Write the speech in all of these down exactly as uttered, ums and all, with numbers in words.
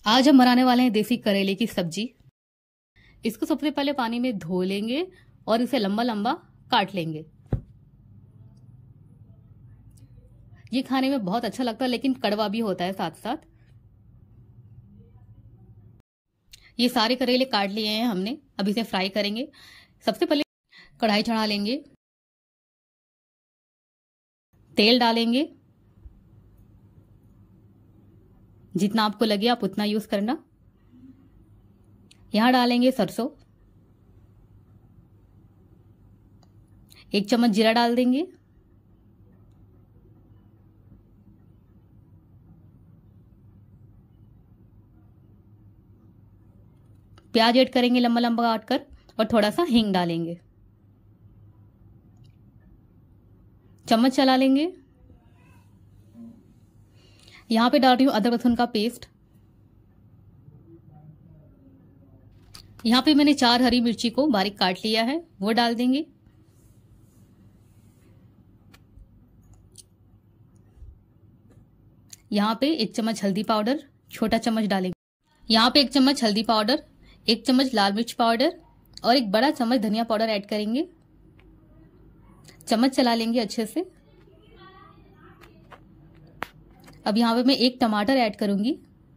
आज हम बनाने वाले हैं देसी करेले की सब्जी। इसको सबसे पहले पानी में धो लेंगे और इसे लंबा लंबा काट लेंगे। ये खाने में बहुत अच्छा लगता है लेकिन कड़वा भी होता है साथ साथ। ये सारे करेले काट लिए हैं हमने, अब इसे फ्राई करेंगे। सबसे पहले कढ़ाई चढ़ा लेंगे, तेल डालेंगे, जितना आपको लगे आप उतना यूज करना। यहां डालेंगे सरसों, एक चम्मच जीरा डाल देंगे, प्याज ऐड करेंगे लंबा लंबा काट कर और थोड़ा सा हींग डालेंगे। चम्मच चला लेंगे। यहां पे डाल रही हूं अदरक लहसुन का पेस्ट। यहां पे मैंने चार हरी मिर्ची को बारीक काट लिया है, वो डाल देंगे। यहां पे एक चम्मच हल्दी पाउडर, छोटा चम्मच डालेंगे। यहां पे एक चम्मच हल्दी पाउडर, एक चम्मच लाल मिर्च पाउडर और एक बड़ा चम्मच धनिया पाउडर ऐड करेंगे। चम्मच चला लेंगे अच्छे से। अब यहां पे मैं एक टमाटर ऐड करूंगी।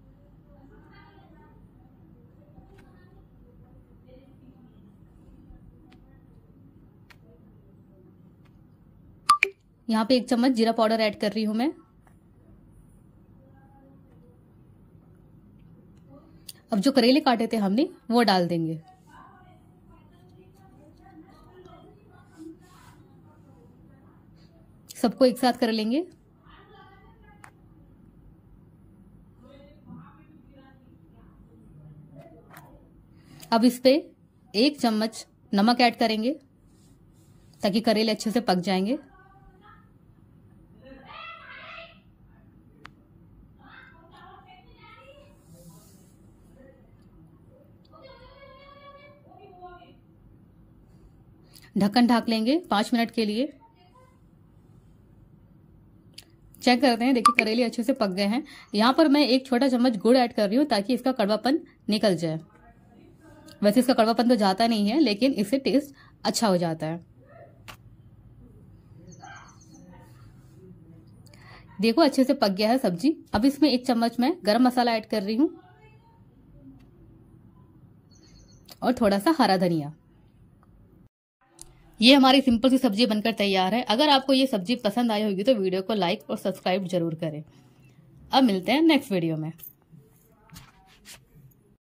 यहां पे एक चम्मच जीरा पाउडर ऐड कर रही हूं मैं। अब जो करेले काटे थे हमने वो डाल देंगे। सबको एक साथ कर लेंगे। अब इस पे एक चम्मच नमक ऐड करेंगे ताकि करेले अच्छे से पक जाएंगे। ढक्कन ढक लेंगे पांच मिनट के लिए। चेक करते हैं, देखिए करेले अच्छे से पक गए हैं। यहां पर मैं एक छोटा चम्मच गुड़ ऐड कर रही हूं ताकि इसका कड़वापन निकल जाए। वैसे इसका कड़वापन तो जाता नहीं है लेकिन इससे टेस्ट अच्छा हो जाता है। देखो अच्छे से पक गया है सब्जी। अब इसमें एक चम्मच मैं गरम मसाला ऐड कर रही हूं और थोड़ा सा हरा धनिया। ये हमारी सिंपल सी सब्जी बनकर तैयार है। अगर आपको ये सब्जी पसंद आई होगी तो वीडियो को लाइक और सब्सक्राइब जरूर करें। अब मिलते हैं नेक्स्ट वीडियो में।